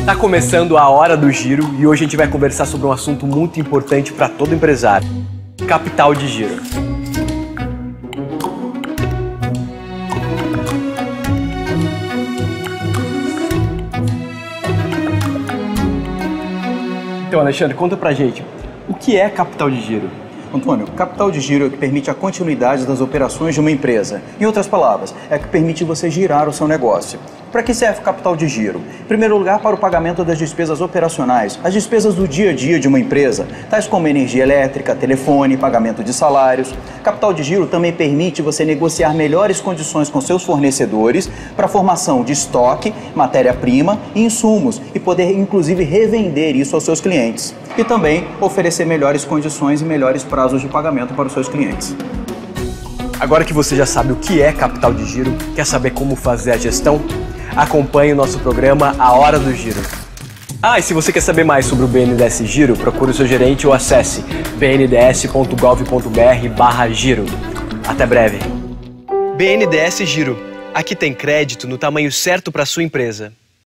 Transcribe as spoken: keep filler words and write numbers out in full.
Tá começando a Hora do Giro e hoje a gente vai conversar sobre um assunto muito importante para todo empresário: capital de giro. Então, Alexandre, conta pra gente, o que é capital de giro? Antônio, capital de giro é o que permite a continuidade das operações de uma empresa. Em outras palavras, é o que permite você girar o seu negócio. Para que serve o capital de giro? Em primeiro lugar, para o pagamento das despesas operacionais, as despesas do dia a dia de uma empresa, tais como energia elétrica, telefone, pagamento de salários. Capital de giro também permite você negociar melhores condições com seus fornecedores para a formação de estoque, matéria-prima e insumos e poder inclusive revender isso aos seus clientes. E também oferecer melhores condições e melhores prazos de pagamento para os seus clientes. Agora que você já sabe o que é capital de giro, quer saber como fazer a gestão? Acompanhe o nosso programa A Hora do Giro. Ah, e se você quer saber mais sobre o B N D E S Giro, procure o seu gerente ou acesse b n d s ponto gov ponto b r barra giro. Até breve. B N D E S Giro. Aqui tem crédito no tamanho certo para sua empresa.